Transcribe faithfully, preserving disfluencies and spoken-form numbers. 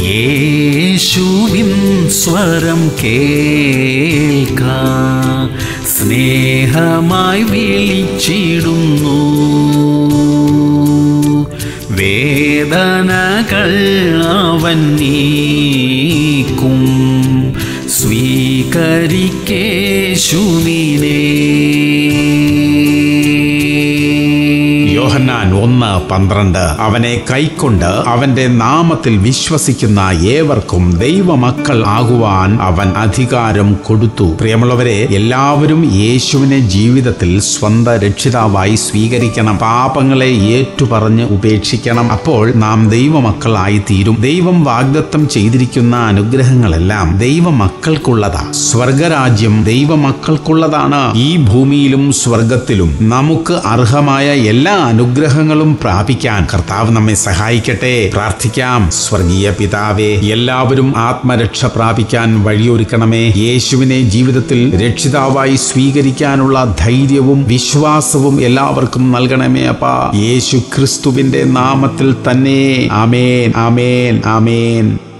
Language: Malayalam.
യേശുവിൻ സ്വരം കേൾക്കാം, സ്നേഹമായി വിളിച്ചിടുന്നു. വേദനകൾ അവൻ നീക്കും, സ്വീകരിക്കേശുവിനെ. യോഹന്നാൻ ഒന്ന് പന്ത്രണ്ട്. അവനെ കൈക്കൊണ്ട് അവന്റെ നാമത്തിൽ വിശ്വസിക്കുന്ന ഏവർക്കും ദൈവമക്കൾ ആകുവാൻ അവൻ അധികാരം കൊടുത്തു. പ്രിയമുള്ളവരെ, എല്ലാവരും യേശുവിനെ ജീവിതത്തിൽ സ്വന്തം രക്ഷിതാവായി സ്വീകരിക്കണം. പാപങ്ങളെ ഏറ്റുപറഞ്ഞ് ഉപേക്ഷിക്കണം. അപ്പോൾ നാം ദൈവമക്കളായി തീരും. ദൈവം വാഗ്ദത്തം ചെയ്തിരിക്കുന്ന അനുഗ്രഹങ്ങളെല്ലാം ദൈവമക്കൾക്കുള്ളതാ. സ്വർഗരാജ്യം ദൈവമക്കൾക്കുള്ളതാണ്. ഈ ഭൂമിയിലും സ്വർഗത്തിലും നമുക്ക് അർഹമായ എല്ലാ അനുഗ്രഹങ്ങളും പ്രാപിക്കാൻ കർത്താവ് നമ്മെ സഹായിക്കട്ടെ. പ്രാർത്ഥിക്കാം. സ്വർഗീയ പിതാവേ, എല്ലാവരും ആത്മരക്ഷ പ്രാപിക്കാൻ വഴിയൊരുക്കണമേ. യേശുവിനെ ജീവിതത്തിൽ രക്ഷിതാവായി സ്വീകരിക്കാനുള്ള ധൈര്യവും വിശ്വാസവും എല്ലാവർക്കും നൽകണമേ അപ്പാ. യേശു ക്രിസ്തുവിന്റെ നാമത്തിൽ തന്നെ. ആമേൻ, ആമേൻ, ആമേൻ.